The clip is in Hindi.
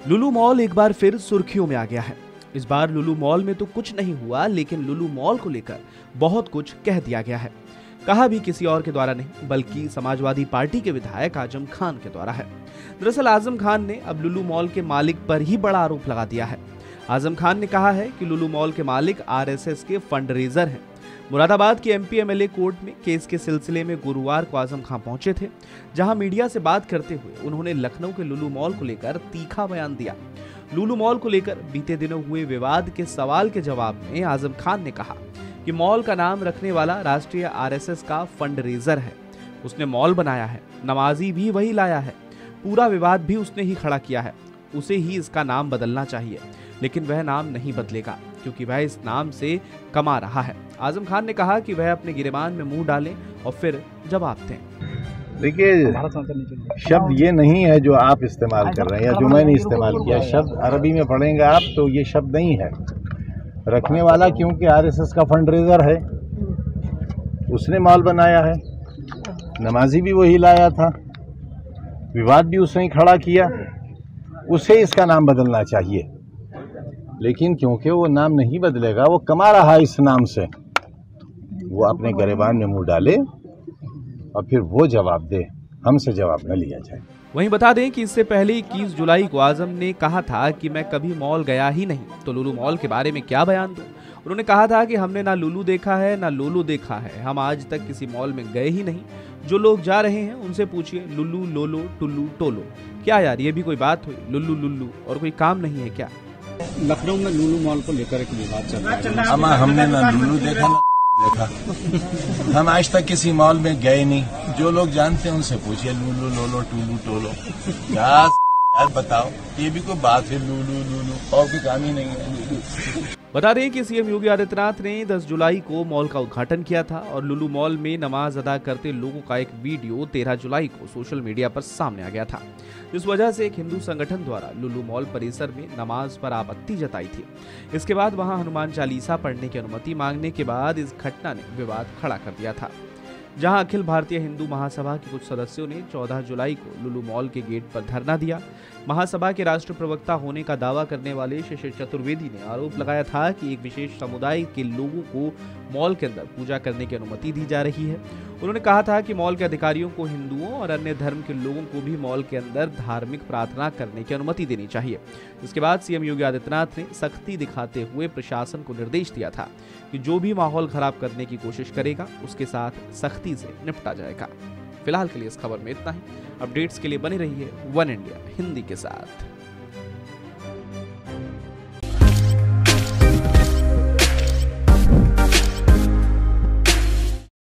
लुलु मॉल एक बार फिर सुर्खियों में आ गया है। इस बार लुलु मॉल में तो कुछ नहीं हुआ, लेकिन लुलु मॉल को लेकर बहुत कुछ कह दिया गया है। कहा भी किसी और के द्वारा नहीं, बल्कि समाजवादी पार्टी के विधायक आजम खान के द्वारा है। दरअसल आजम खान ने अब लुलु मॉल के मालिक पर ही बड़ा आरोप लगा दिया है। आजम खान ने कहा है कि लुलु मॉल के मालिक आरएसएस के फंड रेजर हैं। मुरादाबाद की एमपी एमएलए कोर्ट में केस के सिलसिले में गुरुवार को आजम खान पहुंचे थे, जहां मीडिया से बात करते हुए उन्होंने लखनऊ के लुलु मॉल को लेकर तीखा बयान दिया। लुलु मॉल को लेकर बीते दिनों हुए विवाद के सवाल के जवाब में आजम खान ने कहा कि मॉल का नाम रखने वाला राष्ट्रीय आरएसएस का फंड रेजर है। उसने मॉल बनाया है, नमाजी भी वही लाया है, पूरा विवाद भी उसने ही खड़ा किया है। उसे ही इसका नाम बदलना चाहिए, लेकिन वह नाम नहीं बदलेगा क्योंकि वह इस नाम से कमा रहा है। आजम खान ने कहा कि वह अपने गिरेबान में मुंह डालें और फिर जवाब दें। देखिए, शब्द ये नहीं है जो आप इस्तेमाल कर रहे हैं या जो मैंने इस्तेमाल किया। शब्द अरबी में पढ़ेंगे आप तो ये शब्द नहीं है। रखने वाला क्योंकि आरएसएस का फंड रेजर है, उसने मॉल बनाया है, नमाजी भी वही लाया था, विवाद भी उसने ही खड़ा किया, उसे इसका नाम बदलना चाहिए। लेकिन क्योंकि वो नाम नहीं बदलेगा, वो कमा रहा है इस नाम से, वो अपने गिरेबान में मुंह डाले और फिर वो जवाब दे, हमसे जवाब न लिया जाए। वहीं बता दें कि इससे पहले 21 जुलाई को आजम ने कहा था कि मैं कभी मॉल गया ही नहीं, तो लुलु मॉल के बारे में क्या बयान दूं। उन्होंने कहा था कि हमने ना लुलु देखा है ना लोलो देखा है, हम आज तक किसी मॉल में गए ही नहीं। जो लोग जा रहे हैं उनसे पूछिए लुलु लोलो टुल्लू टोलो। क्या यार, ये भी कोई बात हुई? लुल्लू लुल्लू और कोई काम नहीं है क्या? लखनऊ में लुलु मॉल को लेकर एक विवाद चल रहा है। हमने ना लुलु देखा ना देखा, हम आज तक किसी मॉल में गए नहीं। जो लोग जानते हैं उनसे पूछिए लुलु लोलो टुल्लू टोलो। क्या यार बताओ, ये भी कोई बात है? लुलु लुलु और कोई काम ही नहीं है। बता दें कि सीएम योगी आदित्यनाथ ने 10 जुलाई को मॉल का उद्घाटन किया था और लुलु मॉल में नमाज अदा करते लोगों का एक वीडियो 13 जुलाई को सोशल मीडिया पर सामने आ गया था। इस वजह से एक हिंदू संगठन द्वारा लुलु मॉल परिसर में नमाज पर आपत्ति जताई थी। इसके बाद वहां हनुमान चालीसा पढ़ने की अनुमति मांगने के बाद इस घटना ने विवाद खड़ा कर दिया था, जहां अखिल भारतीय हिंदू महासभा के कुछ सदस्यों ने 14 जुलाई को लुलु मॉल के गेट पर धरना दिया। महासभा के राष्ट्र प्रवक्ता होने का दावा करने वाले शिशिर चतुर्वेदी ने आरोप लगाया था कि एक विशेष समुदाय के लोगों को मॉल के अंदर पूजा करने की अनुमति दी जा रही है। उन्होंने कहा था कि मॉल के अधिकारियों को हिंदुओं और अन्य धर्म के लोगों को भी मॉल के अंदर धार्मिक प्रार्थना करने की अनुमति देनी चाहिए। इसके बाद सीएम योगी आदित्यनाथ ने सख्ती दिखाते हुए प्रशासन को निर्देश दिया था कि जो भी माहौल खराब करने की कोशिश करेगा उसके साथ सख्ती से निपटा जाएगा। फिलहाल के लिए इस खबर में इतना ही। अपडेट्स के लिए बने रहिए वन इंडिया हिंदी के साथ।